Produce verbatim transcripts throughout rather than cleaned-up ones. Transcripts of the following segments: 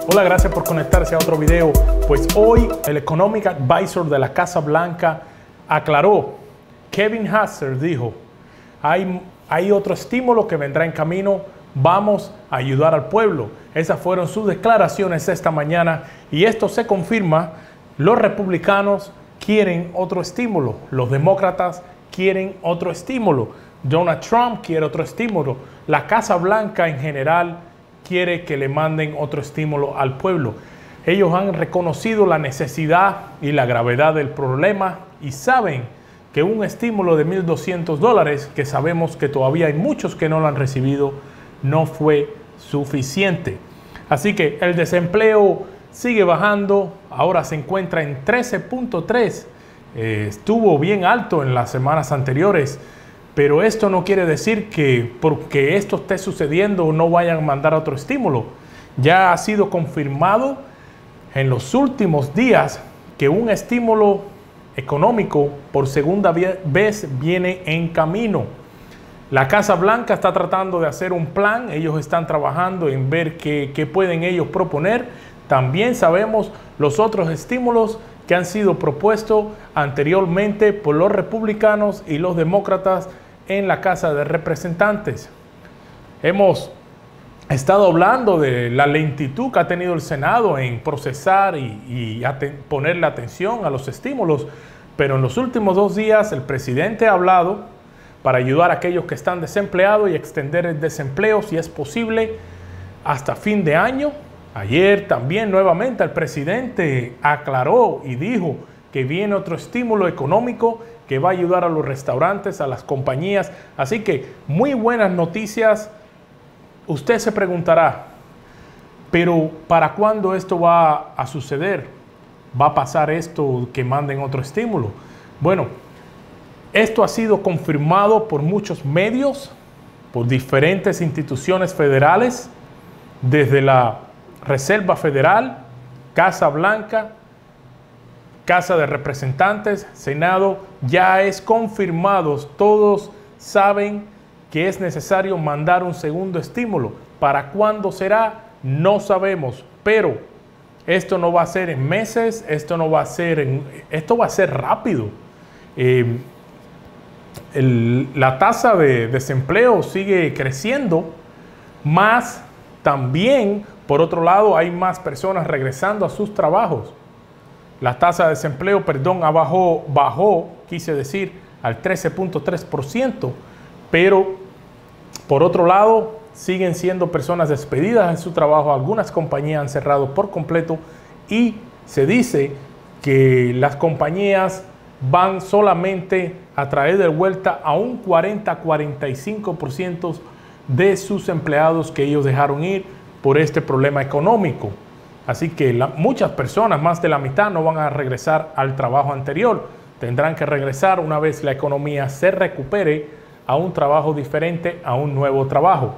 Hola, gracias por conectarse a otro video. Pues hoy el Economic Advisor de la Casa Blanca aclaró. Kevin Hassler dijo, hay, hay otro estímulo que vendrá en camino, vamos a ayudar al pueblo. Esas fueron sus declaraciones esta mañana y esto se confirma. Los republicanos quieren otro estímulo, los demócratas quieren otro estímulo, Donald Trump quiere otro estímulo, la Casa Blanca en general quiere que le manden otro estímulo al pueblo. Ellos han reconocido la necesidad y la gravedad del problema y saben que un estímulo de mil doscientos dólares, que sabemos que todavía hay muchos que no lo han recibido, no fue suficiente. Así que el desempleo sigue bajando, ahora se encuentra en trece punto tres, eh, estuvo bien alto en las semanas anteriores, pero esto no quiere decir que porque esto esté sucediendo no vayan a mandar otro estímulo. Ya ha sido confirmado en los últimos días que un estímulo económico por segunda vez viene en camino. La Casa Blanca está tratando de hacer un plan, ellos están trabajando en ver qué, qué pueden ellos proponer. También sabemos los otros estímulos que han sido propuestos anteriormente por los republicanos y los demócratas en la Casa de Representantes. Hemos estado hablando de la lentitud que ha tenido el Senado en procesar y, y ponerle atención a los estímulos, pero en los últimos dos días el presidente ha hablado para ayudar a aquellos que están desempleados y extender el desempleo si es posible hasta fin de año. Ayer también nuevamente el presidente aclaró y dijo que viene otro estímulo económico que va a ayudar a los restaurantes, a las compañías. Así que muy buenas noticias. Usted se preguntará, pero ¿para cuándo esto va a suceder? ¿Va a pasar esto que manden otro estímulo? Bueno, esto ha sido confirmado por muchos medios, por diferentes instituciones federales, desde la Reserva Federal, Casa Blanca, Casa de Representantes, Senado, ya es confirmado. Todos saben que es necesario mandar un segundo estímulo. ¿Para cuándo será? No sabemos, pero esto no va a ser en meses, esto no va a ser, en, esto va a ser rápido. Eh, el, la tasa de desempleo sigue creciendo, más también, por otro lado, hay más personas regresando a sus trabajos. La tasa de desempleo, perdón, bajó, bajó, quise decir, al trece punto tres por ciento, pero por otro lado, siguen siendo personas despedidas en su trabajo. Algunas compañías han cerrado por completo y se dice que las compañías van solamente a traer de vuelta a un cuarenta a cuarenta y cinco por ciento de sus empleados que ellos dejaron ir por este problema económico. Así que la, muchas personas, más de la mitad, no van a regresar al trabajo anterior. Tendrán que regresar una vez la economía se recupere a un trabajo diferente, a un nuevo trabajo.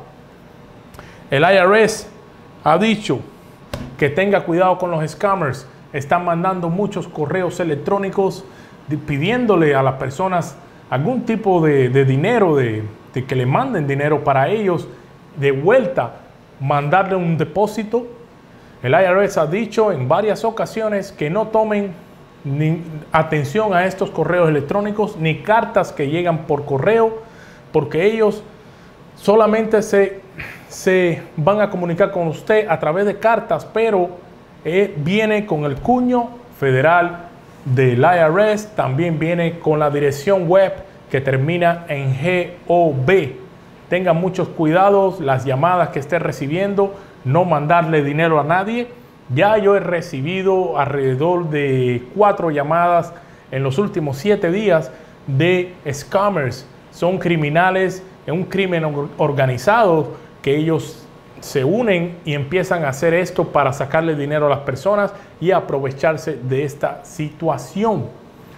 El I R S ha dicho que tenga cuidado con los scammers. Están mandando muchos correos electrónicos pidiéndole a las personas algún tipo de, de dinero, de, de que le manden dinero para ellos de vuelta, mandarle un depósito. El I R S ha dicho en varias ocasiones que no tomen ni atención a estos correos electrónicos ni cartas que llegan por correo, porque ellos solamente se, se van a comunicar con usted a través de cartas, pero eh, viene con el cuño federal del I R S, también viene con la dirección web que termina en G O V. Tengan muchos cuidados, las llamadas que esté recibiendo, no mandarle dinero a nadie. Ya yo he recibido alrededor de cuatro llamadas en los últimos siete días de scammers. Son criminales, es un crimen organizado que ellos se unen y empiezan a hacer esto para sacarle dinero a las personas y aprovecharse de esta situación.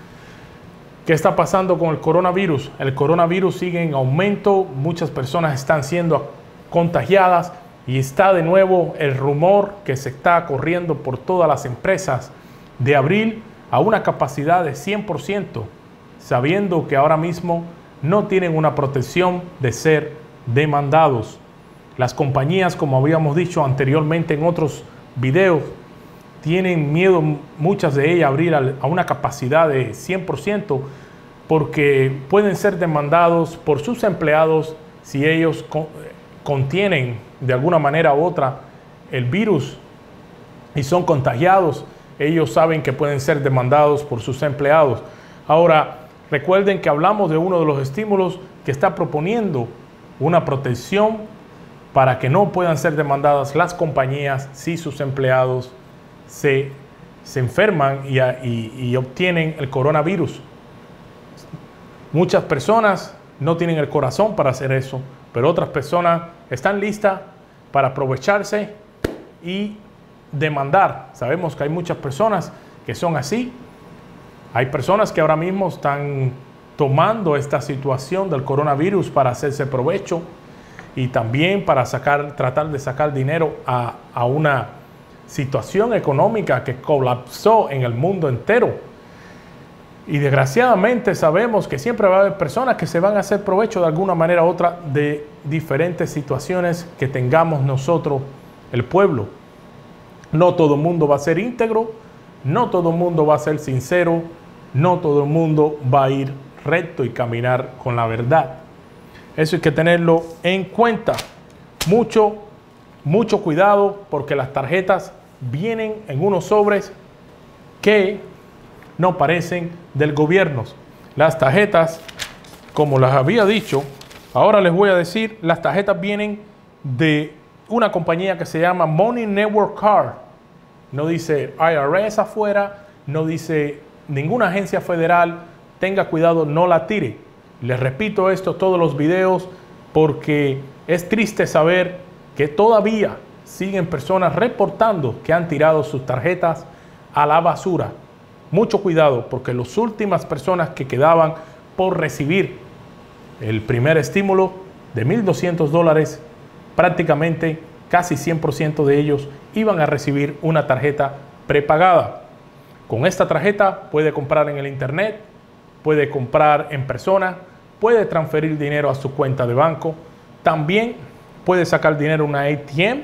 ¿Qué está pasando con el coronavirus? El coronavirus sigue en aumento, muchas personas están siendo contagiadas y está de nuevo el rumor que se está corriendo por todas las empresas de abrir a una capacidad de cien por ciento, sabiendo que ahora mismo no tienen una protección de ser demandados. Las compañías, como habíamos dicho anteriormente en otros videos, tienen miedo muchas de ellas a abrir a una capacidad de cien por ciento porque pueden ser demandados por sus empleados si ellos contienen de alguna manera u otra el virus y son contagiados. Ellos saben que pueden ser demandados por sus empleados. Ahora, recuerden que hablamos de uno de los estímulos que está proponiendo una protección para que no puedan ser demandadas las compañías si sus empleados se, se enferman y, y, y obtienen el coronavirus. Muchas personas no tienen el corazón para hacer eso, pero otras personas están listas para aprovecharse y demandar. Sabemos que hay muchas personas que son así. Hay personas que ahora mismo están tomando esta situación del coronavirus para hacerse provecho y también para sacar, tratar de sacar dinero a, a una situación económica que colapsó en el mundo entero. Y desgraciadamente sabemos que siempre va a haber personas que se van a hacer provecho de alguna manera u otra de diferentes situaciones que tengamos nosotros, el pueblo. No todo el mundo va a ser íntegro, no todo el mundo va a ser sincero, no todo el mundo va a ir recto y caminar con la verdad. Eso hay que tenerlo en cuenta. Mucho, mucho cuidado porque las tarjetas vienen en unos sobres que no parecen del gobierno. Las tarjetas, como les había dicho, ahora les voy a decir, las tarjetas vienen de una compañía que se llama Money Network Card. No dice I R S afuera, no dice ninguna agencia federal. Tenga cuidado, no la tire. Les repito esto todos los videos porque es triste saber que todavía siguen personas reportando que han tirado sus tarjetas a la basura. Mucho cuidado porque las últimas personas que quedaban por recibir el primer estímulo de mil doscientos dólares, prácticamente casi cien por ciento de ellos iban a recibir una tarjeta prepagada. Con esta tarjeta puede comprar en el internet, puede comprar en persona, puede transferir dinero a su cuenta de banco, también puede sacar dinero en una A T M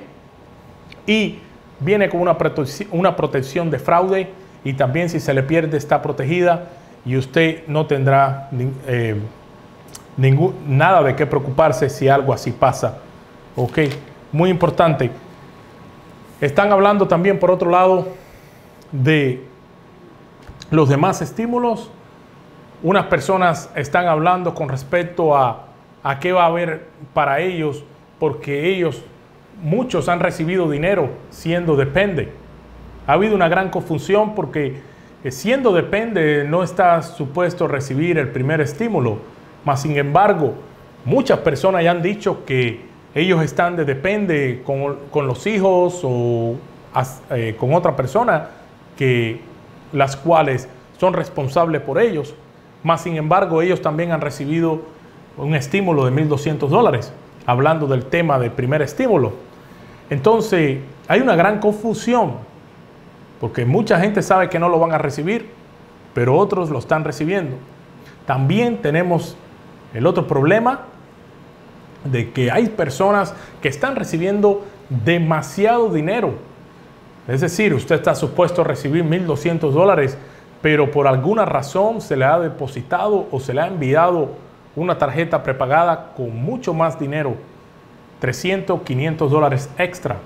y viene con una protección, una protección de fraude y también si se le pierde está protegida y usted no tendrá eh, ningún, nada de qué preocuparse si algo así pasa. Ok, muy importante. Están hablando también por otro lado de los demás estímulos. Unas personas están hablando con respecto a, a qué va a haber para ellos, porque ellos, muchos han recibido dinero siendo depende. Ha habido una gran confusión porque siendo depende no está supuesto recibir el primer estímulo, mas sin embargo, muchas personas ya han dicho que ellos están de depende con, con los hijos o eh, con otra persona, que, las cuales son responsables por ellos. Mas, sin embargo, ellos también han recibido un estímulo de mil doscientos dólares, hablando del tema del primer estímulo. Entonces, hay una gran confusión, porque mucha gente sabe que no lo van a recibir, pero otros lo están recibiendo. También tenemos el otro problema de que hay personas que están recibiendo demasiado dinero. Es decir, usted está supuesto a recibir mil doscientos dólares, pero por alguna razón se le ha depositado o se le ha enviado una tarjeta prepagada con mucho más dinero, trescientos, quinientos dólares extra.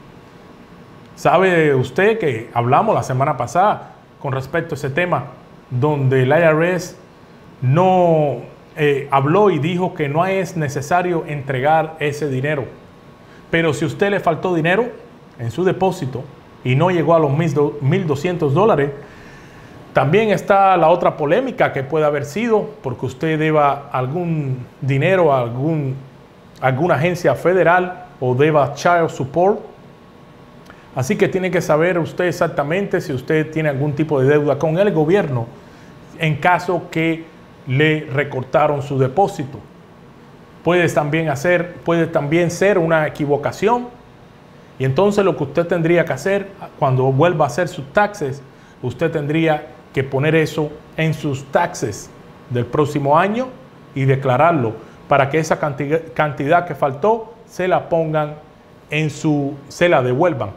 ¿Sabe usted que hablamos la semana pasada con respecto a ese tema, donde el I R S no eh, habló y dijo que no es necesario entregar ese dinero? Pero si usted le faltó dinero en su depósito y no llegó a los mil doscientos dólares, también está la otra polémica que puede haber sido porque usted deba algún dinero a algún, alguna agencia federal o deba child support. Así que tiene que saber usted exactamente si usted tiene algún tipo de deuda con el gobierno en caso que le recortaron su depósito. Puede también, hacer, puede también ser una equivocación y entonces lo que usted tendría que hacer cuando vuelva a hacer sus taxes, usted tendría que poner eso en sus taxes del próximo año y declararlo para que esa cantidad, cantidad que faltó se la pongan en su, se la devuelvan.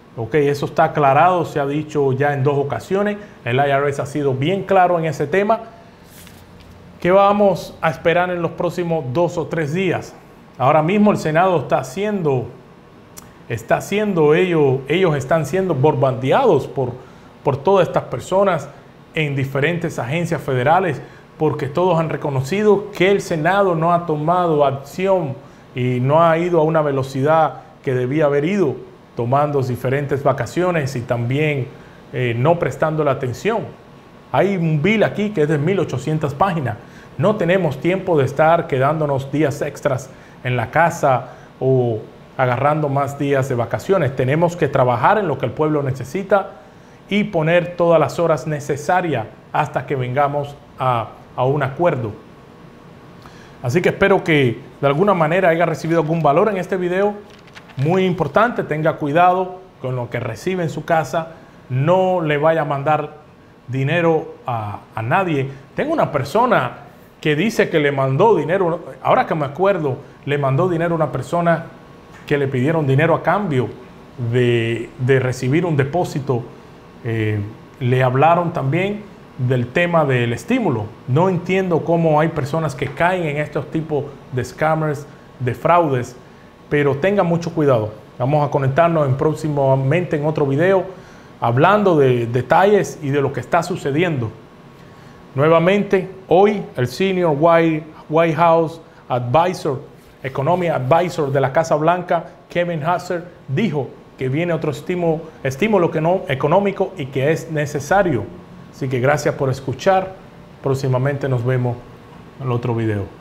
Ok, eso está aclarado, se ha dicho ya en dos ocasiones. El I R S ha sido bien claro en ese tema. ¿Qué vamos a esperar en los próximos dos o tres días? Ahora mismo el Senado está haciendo, está haciendo ellos, ellos están siendo bombardeados por, por todas estas personas en diferentes agencias federales, porque todos han reconocido que el Senado no ha tomado acción y no ha ido a una velocidad que debía haber ido, tomando diferentes vacaciones y también eh, no prestando la atención. Hay un bill aquí que es de mil ochocientas páginas. No tenemos tiempo de estar quedándonos días extras en la casa o agarrando más días de vacaciones. Tenemos que trabajar en lo que el pueblo necesita y poner todas las horas necesarias hasta que vengamos a, a un acuerdo. Así que espero que de alguna manera haya recibido algún valor en este video. Muy importante, tenga cuidado con lo que recibe en su casa. No le vaya a mandar dinero a, a nadie. Tengo una persona que dice que le mandó dinero, ahora que me acuerdo, le mandó dinero a una persona que le pidieron dinero a cambio de, de recibir un depósito. Eh, le hablaron también del tema del estímulo. No entiendo cómo hay personas que caen en estos tipos de scammers, de fraudes, pero tengan mucho cuidado. Vamos a conectarnos en próximamente en otro video hablando de detalles y de lo que está sucediendo. Nuevamente, hoy el Senior White, White House Advisor, Economy Advisor de la Casa Blanca, Kevin Hassett, dijo que viene otro estímulo, estímulo que no, económico y que es necesario. Así que gracias por escuchar. Próximamente nos vemos en el otro video.